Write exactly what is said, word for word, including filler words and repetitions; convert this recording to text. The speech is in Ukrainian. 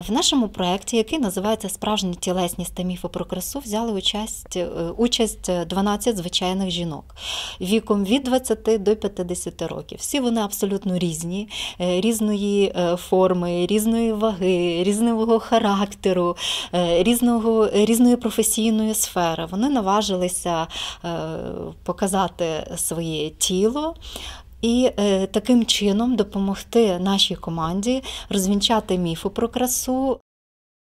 В нашому проєкті, який називається «Справжні тілесність та міфи про красу», взяли участь, участь дванадцять звичайних жінок віком від двадцяти до п'ятдесяти років. Всі вони абсолютно різні, різної форми, різної ваги, різного характеру, різного, різної професійної сфери. Вони наважилися показати своє тіло і е, таким чином допомогти нашій команді розвінчати міфи про красу.